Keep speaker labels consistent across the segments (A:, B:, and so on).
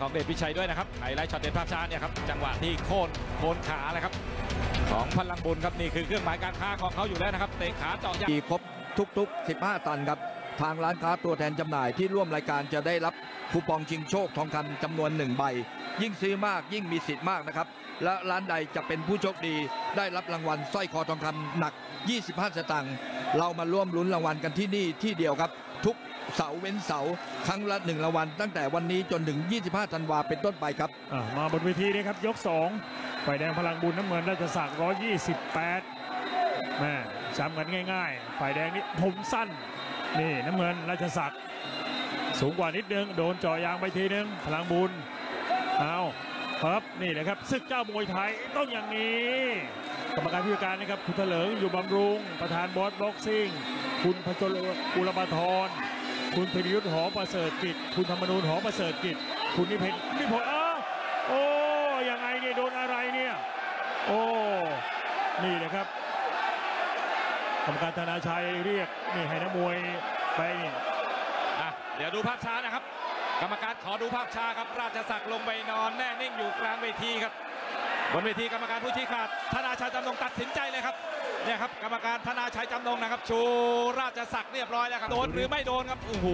A: ของเดชพิชัยด้วยนะครับไฮไลท์ช็อตเด็ดภาพช้าเนี่ยครับจังหวะที่โคนขาเลยครับของพลังบุญครับนี่คือเครื่องหมายการค้าของเขาอยู่แล้วนะครับเตะขาเจาะยาง
B: ครบทุก15 ตันครับทางร้านค้าตัวแทนจำหน่ายที่ร่วมรายการจะได้รับคูปองชิงโชคทองคำจำนวน1ใบยิ่งซื้อมากยิ่งมีสิทธิ์มากนะครับและร้านใดจะเป็นผู้โชคดีได้รับรางวัลสร้อยคอทองคำหนัก25 สตางค์เรามาร่วมลุ้นรางวัลกันที่นี่ที่เดียวครับทุกเสาร์เว้นเสาร์ครั้งละ1รางวัลตั้งแต่วันนี้จนถึง25 ธันวาเป็นต้นไปครับ
C: มาบนเวทีนี้ครับยก2ฝ่ายแดงพลังบุญน้ำเงินราชศักดิ์128แม่จำกันง่ายๆฝ่ายแดงนี่ผมสั้นนี่น้ำเงินราชศักดิ์สูงกว่านิดนึงโดนเจาะยางไปทีนึงพลังบุญเอาครับนี่แหละครับศึกเจ้ามวยไทยต้องอย่างนี้กรรมการผู้จัดการนะครับคุณเถลิงอยู่บำรุงประธานบอสบ็อกซิ่งคุณพจน์กุลปทรคุณพิยุทธ์หอประเสริฐกิจคุณธรรมนูญหอประเสริฐกิจคุณนิพนธ์โอ้ยังไงเนี่ยโดนอะไรเนี่ยโอ้นี่เลยครับกรรมการธนาชัยเรียกนี่ให้นักมวยไป
A: เดี๋ยวดูภาพช้านะครับกรรมการขอดูภาพช้าครับราชศักดิ์ลงไปนอนแน่นิ่งอยู่กลางเวทีครับบนเวทีกรรมการผู้ชี้ขาดธนาชัยจำนงตัดสินใจเลยครับเนี่ยครับกรรมการธนาชัยจำนงนะครับชูราชศักดิ์เรียบร้อยแล้วครับโดนหรือไม่โดนครับโอ้โห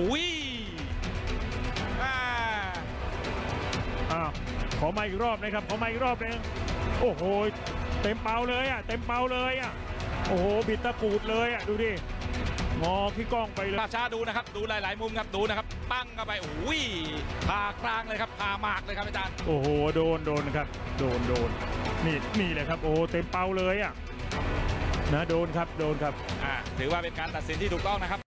C: ขอมาอีกรอบนะครับขอมาอีกรอบนึงโอ้โหเต็มเป้าเลยเต็มเป้าเลยโอ้โหบิดตะกูดเลยดูดิงอขี้กล้องไปเลย
A: ภาพช้าดูนะครับดูหลายๆมุมครับดูนะครับปั้งเข้าไปโอ้ยผ่ากลางเลยครับผ่าหมากเลยครับอาจารย์
C: โอ้โหโดนครับโดนนี่เลยครับโอ้เต็มเป้าเลยนะโดนครับถื
A: อว่าเป็นการตัดสินที่ถูกต้องนะครับ